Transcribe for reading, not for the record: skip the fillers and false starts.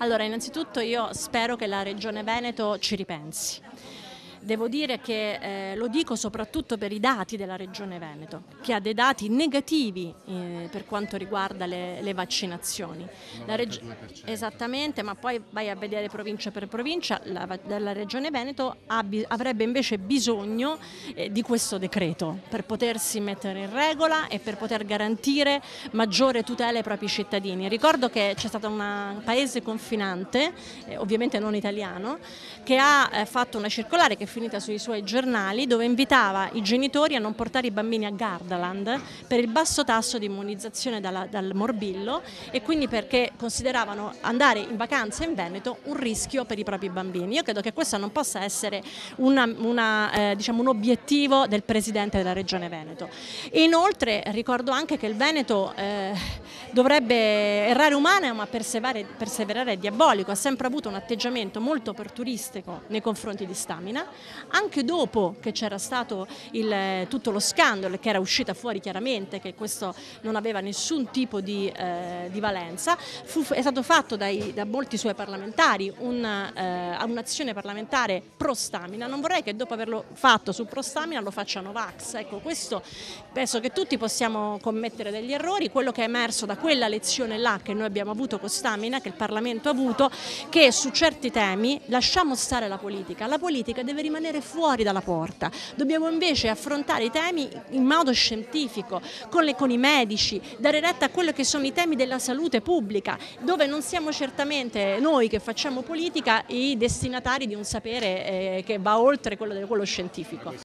Allora, innanzitutto io spero che la Regione Veneto ci ripensi. Devo dire che lo dico soprattutto per i dati della Regione Veneto, che ha dei dati negativi per quanto riguarda le vaccinazioni. Esattamente, ma poi vai a vedere provincia per provincia, la Regione Veneto avrebbe invece bisogno di questo decreto per potersi mettere in regola e per poter garantire maggiore tutela ai propri cittadini. Ricordo che c'è stato un paese confinante, ovviamente non italiano, che ha fatto una circolare che è finita sui suoi giornali, dove invitava i genitori a non portare i bambini a Gardaland per il basso tasso di immunizzazione dal morbillo, e quindi perché consideravano andare in vacanza in Veneto un rischio per i propri bambini. Io credo che questo non possa essere un obiettivo del Presidente della Regione Veneto. E inoltre ricordo anche che il Veneto dovrebbe errare umano, ma perseverare è diabolico. Ha sempre avuto un atteggiamento molto opportunistico nei confronti di Stamina, anche dopo che c'era stato tutto lo scandalo, che era uscita fuori chiaramente che questo non aveva nessun tipo di valenza. È stato fatto da molti suoi parlamentari un'azione parlamentare pro Stamina. Non vorrei che dopo averlo fatto su pro Stamina lo facciano Vax. Ecco, questo penso che tutti possiamo commettere degli errori. Quello che è emerso da quella lezione là che noi abbiamo avuto con Stamina, che il Parlamento ha avuto, che su certi temi lasciamo stare la politica deve rimanere fuori dalla porta. Dobbiamo invece affrontare i temi in modo scientifico, con i medici, dare retta a quello che sono i temi della salute pubblica, dove non siamo certamente noi che facciamo politica i destinatari di un sapere che va oltre quello scientifico.